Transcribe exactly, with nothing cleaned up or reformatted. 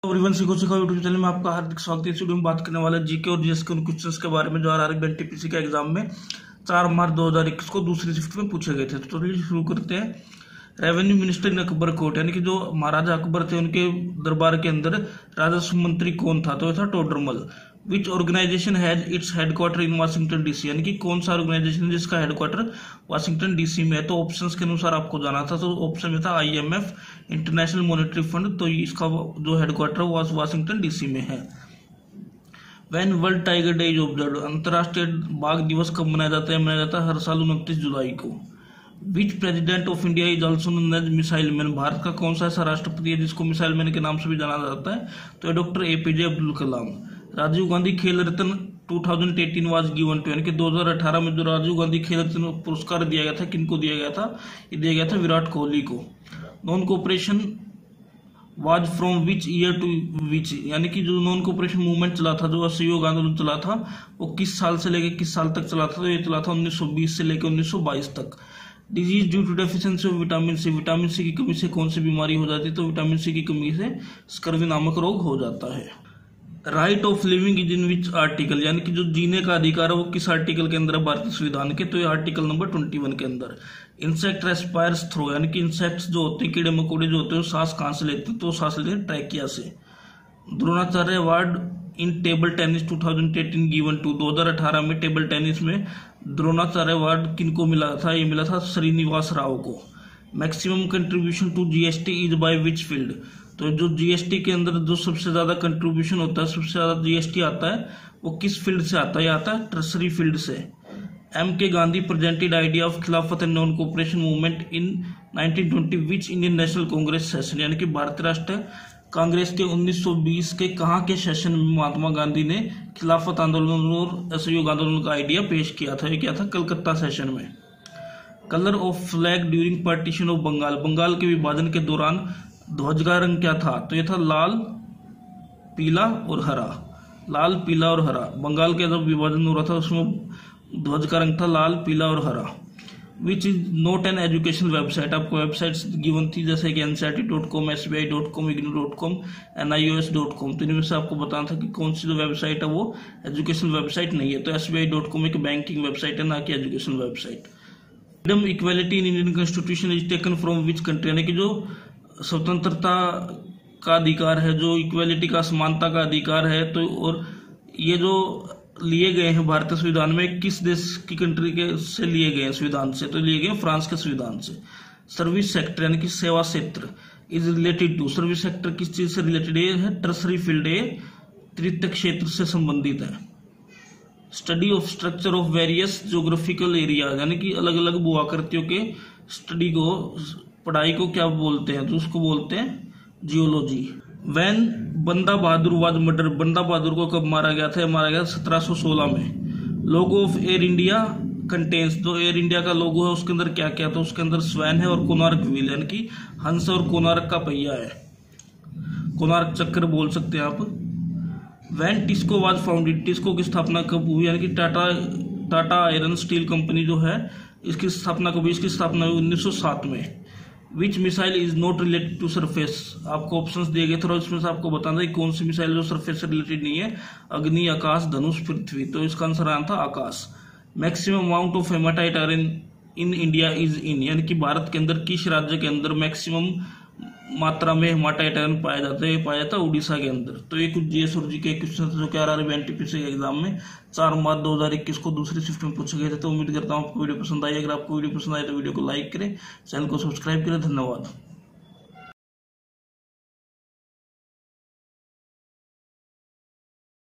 Everyone सीखो सीखो YouTube channel में आपका हार्दिक स्वागत है। इस वीडियो में बात करने वाले जीके और जीएस के उन क्वेश्चंस के बारे में जो आरआरबी एनटीपीसी के एग्जाम में चार मार्च दो हज़ार इक्कीस को दूसरी शिफ्ट में पूछे गए थे। तो चलिए शुरू करते हैं। Revenue minister in Akbar court, यानी कि जो महाराजा अकबर थे उनके दरबार के अंदर राजस्व मंत्री कौन था? तो यह था Todarmal. Which organization has its headquarter in Washington DC, यानी कि कौन सा ऑर्गेनाइजेशन जिसका हेडक्वार्टर वाशिंगटन डीसी में है? तो ऑप्शंस के अनुसार आपको जाना था। तो ऑप्शन में था आईएमएफ, इंटरनेशनल मॉनेटरी फंड, तो इसका जो हेडक्वार्टर वाशिंगटन डीसी में है। When world tiger day is observed, अंतर्राष्ट्रीय बाघ दिवस कब मनाया जाता है? मनाया जाता है हर साल उनतीस जुलाई को। Which president of India is also known as missile man, भारत का कौन सा ऐसा राष्ट्रपति है जिसको मिसाइल मैन के नाम से भी जाना जाता है? तो डॉक्टर एपीजे अब्दुल कलाम। राजीव गांधी खेल रत्न दो हज़ार अठारह वाज गिवन टू, यानी कि दो हज़ार अठारह में जो राजीव गांधी खेल रत्न पुरस्कार दिया गया था, किनको दिया गया था? ये दिया गया था विराट कोहली को। Non cooperation was from which year to which, यानी कि जो नॉन कोऑपरेशन मूवमेंट चला था, जो असहयोग आंदोलन चला था, वो किस साल से लेकर किस साल तक चला था? तो ये चला था उन्नीस सौ बीस से लेकर उन्नीस सौ बाईस तक। Disease due to deficiency of vitamin C, vitamin C की कमी से कौन सी बीमारी हो जाती है? तो विटामिन सी की कमी से स्कर्वी नामक रोग हो जाता है। Right of living is in which article, यानी कि जो जीने का अधिकार है वो किस आर्टिकल के अंदर है भारतीय संविधान के? तो ये आर्टिकल नंबर इक्कीस के अंदर। इंसेक्ट रेस्पायर्स थ्रू, यानी कि इंसेक्ट्स जो होते हैं, कीड़े मकोड़े जो होते हैं, सांस कहां से लेते हैं? तो सांस लेते हैं ट्रैकिया से। Dronacharya award in table tennis दो हज़ार अठारह गिवन टू, दो हज़ार अठारह में टेबल टेनिस में द्रोणाचार्य अवार्ड किनको मिला था? ये मिला था श्रीनिवास राव को। Maximum contribution to GST is by which field, तो जो जीएसटी के अंदर जो सबसे ज्यादा कंट्रीब्यूशन होता है, सबसे ज्यादा जीएसटी आता है, वो किस फील्ड से आता है? ये आता है ट्रेजरी फील्ड से। M K Gandhi presented idea of Khilafat and non cooperation movement in nineteen twenty which Indian national Congress session, यानी कि भारतीय राष्ट्रीय कांग्रेस के उन्नीस सौ बीस के कहाँ के सेशन में महात्मा गांधी ने खिलाफत आंदोलन और असहयोग आंदोलन का आइडिया पेश किया था? ये क्या था? कलकत्ता सेशन में। Colour of flag during partition of Bengal, Bengal के विभाजन के दौरान ध्वज का रंग क्या था? तो ये था लाल, पीला और हरा। लाल, पीला और हरा। बंगाल के जब विभाजन हो रहा था उसमें ध्वज का रंग था लाल, पीला और हरा। Which is not an education website, आपको वेबसाइट्स गिवन थी जैसे कि NCERT dot com, SBI dot com, IGNOU dot com, NIOS dot com. तो इनमें से आपको बताना था कि कौन सी जो वेबसाइट है वो एजुकेशन वेबसाइट नहीं है। तो एसबीआई डॉट कॉम एक बैंकिंग वेबसाइट है, ना कि education website. Freedom equality in Indian constitution is taken from which country, यानी कि जो स्वतंत्रता का अधिकार है, जो इक्वालिटी का समानता का अधिकार है, तो और ये जो लिए गए हैं भारतीय संविधान में, किस देश की कंट्री के से लिए गए हैं संविधान से? तो लिए गए फ्रांस के संविधान से। सर्विस सेक्टर, यानी कि सेवा क्षेत्र, is related to, service sector किस चीज से रिलेटेड है? टर्सरी फील्ड, है तृतीय क्षेत्र से संबंधित है। Study of structure of various geographical area, यानी कि अलग अलग भू आकृतियों के स्टडी को, पढ़ाई को क्या बोलते हैं? तो उसको बोलते हैं जियोलॉजी। वैन बंदा बहादुर वाज मर्डर, बंदा बहादुर को कब मारा गया था? मारा गया सत्रह सौ सोलह में। Logo of air India contains, जो एयर इंडिया का लोगो है उसके अंदर क्या क्या? तो उसके अंदर स्वैन है और कोणार्क व्हील, यानी कि हंस और कोणार्क का पहिया है, कोणार्क चक्र बोल सकते हैं आप। When TISCO was founded, TISCO की स्थापना कब हुई? यानी कि Tata Tata iron steel company जो है, इसकी स्थापना कब हुई? इसकी स्थापना हुई उन्नीस सौ सात में। Which missile is not related to surface, आपको ऑप्शंस दिए गए थे और इसमें से आपको बताना है कौन सी मिसाइल जो सरफेस से रिलेटेड नहीं है? अग्नि, आकाश, धनुष, पृथ्वी। तो इसका आंसर आया था Akash. Maximum amount of hematite iron in India is in, यानी कि भारत के अंदर किस राज्य के अंदर मैक्सिमम मात्रा में हेमाटाइट आयरन पाया जाता है? पाया जाता है उड़ीसा के अंदर। तो ये कुछ जीएस और जीके क्वेश्चन जो कि आरआरबी एनटीपीसी के एग्जाम में चार मार्च दो हज़ार इक्कीस को दूसरी शिफ्ट में पूछे गए थे। तो उम्मीद करता हूँ आपको वीडियो पसंद आई। अगर आपको वीडियो पसंद आए तो वीडियो को लाइक करें, चैनल को सब्सक्राइब करें। धन्यवाद।